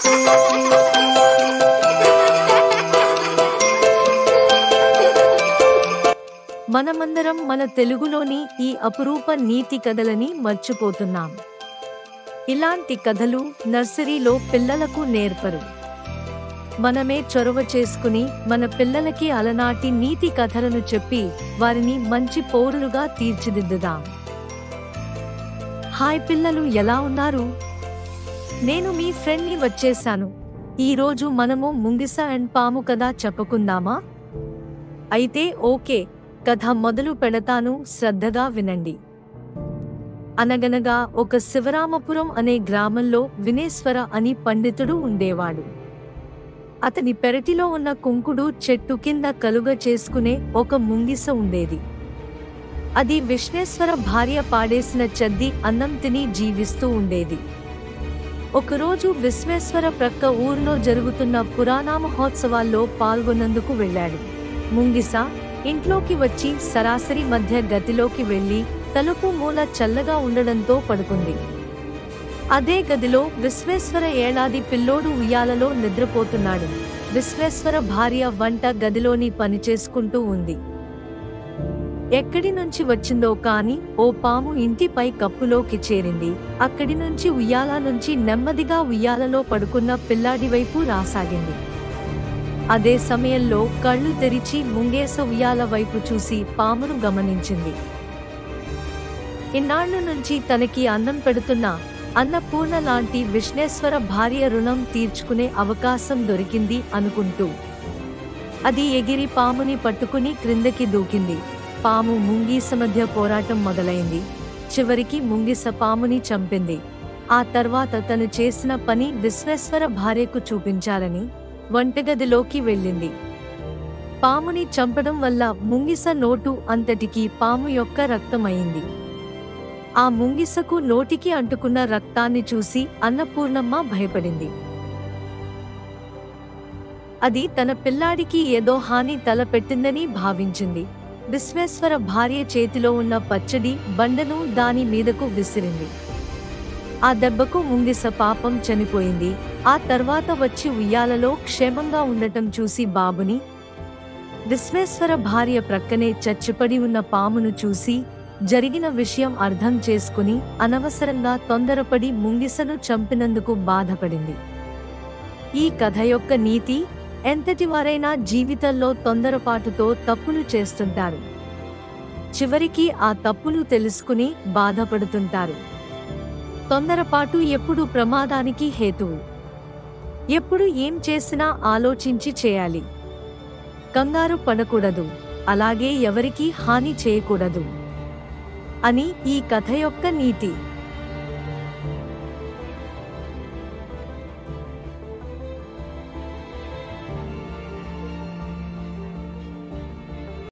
మనమందరం మన తెలుగులోని ఈ అపురూప నీతి కథలని మర్చిపోతున్నాం. ఇలాంటి కథలు నర్సరీలో పిల్లలకు నేర్పరు. మనమే చొరవ చేసుకుని మన పిల్లలకి అలనాటి నీతి కథలను చెప్పి వారిని మంచి పౌరులుగా తీర్చిదిద్దుదాం. హాయ్ పిల్లలు, ఎలా ఉన్నారు? నేను మీ ఫ్రెండ్ని వచ్చేసాను. ఈరోజు మనము ముంగిస అండ్ పాము కథ చెప్పుకుందామా? అయితే ఓకే, కథ మొదలు పెడతాను, శ్రద్ధగా వినండి. అనగనగా ఒక శివరామపురం అనే గ్రామంలో వినేశ్వర అని పండితుడు ఉండేవాడు. అతని పెరటిలో ఉన్న కుంకుడు చెట్టు కింద కలుగ చేసుకునే ఒక ముంగిస ఉండేది. అది విశ్వేశ్వర భార్య పాడేసిన చద్ది అన్నం తిని జీవిస్తూ ఉండేది. ఒకరోజు విశ్వేశ్వర ప్రక్క ఊరిలో జరుగుతున్న పురాణ మహోత్సవాల్లో పాల్గొన్నందుకు వెళ్ళాడు. ముంగిస ఇంట్లోకి వచ్చి సరాసరి మధ్య గదిలోకి వెళ్లి తలుపు మూల చల్లగా ఉండడంతో పడుకుంది. అదే గదిలో విశ్వేశ్వర ఏడాది పిల్లోడు ఉయ్యాలలో నిద్రపోతున్నాడు. విశ్వేశ్వర భార్య వంట గదిలోని పని చేసుకుంటూ ఉంది. ఎక్కడి నుంచి వచ్చిందో కాని ఓ పాము ఇంటిపై కప్పులోకి చేరింది. అక్కడి నుంచి ఉయ్యాల నుంచి నెమ్మదిగా ఉయ్యాలలో పడుకున్న పిల్లాడి వైపు రాసాగింది. అదే సమయంలో కళ్ళు తెరిచి ముంగేస ఉయ్యాల వైపు చూసి పామును గమనించింది. ఇన్నాళ్ల నుంచి తనకి అన్నం పెడుతున్న అన్నపూర్ణ లాంటి విశ్వేశ్వర భార్య రుణం తీర్చుకునే అవకాశం దొరికింది అనుకుంటూ అది ఎగిరి పాముని పట్టుకుని క్రిందకి దూకింది. పాము ముంగీస మధ్య పోరాటం మొదలైంది. చివరికి ముంగిస పాముని చంపింది. ఆ తర్వాత తను చేసిన పని విశ్వేశ్వర భార్యకు చూపించాలని వంటగదిలోకి వెళ్ళింది. పాముని చంపడం వల్ల ముంగిస నోటు అంతటికీ పాము యొక్క రక్తమైంది. ఆ ముంగిసకు నోటికి అంటుకున్న రక్తాన్ని చూసి అన్నపూర్ణమ్మ భయపడింది. అది తన పిల్లాడికి ఏదో హాని తలపెట్టిందని భావించింది. విశ్వేశ్వర భార్య చేతిలో ఉన్న పచ్చడి బండను దాని మీదకు విసిరింది. ఆ దెబ్బకు ముంగిస పాపం చనిపోయింది. ఆ తర్వాత వచ్చి ఉయ్యాలలో క్షేమంగా ఉండటం చూసి బాబుని, విశ్వేశ్వర భార్య ప్రక్కనే చచ్చిపడి ఉన్న పామును చూసి జరిగిన విషయం అర్థం చేసుకుని అనవసరంగా తొందరపడి ముంగిసను చంపినందుకు బాధపడింది. ఈ కథ యొక్క నీతి, ఎంతటివారైనా జీవితంలో తొందరపాటుతో తప్పులు చేస్తుంటారు. చివరికి ఆ తప్పులు తెలుసుకుని బాధపడుతుంటారు. తొందరపాటు ఎప్పుడు ప్రమాదానికి హేతువు. ఎప్పుడు ఏం చేసినా ఆలోచించి చేయాలి. కంగారు పడకూడదు. అలాగే ఎవరికీ హాని చేయకూడదు అని ఈ కథ యొక్క నీతి.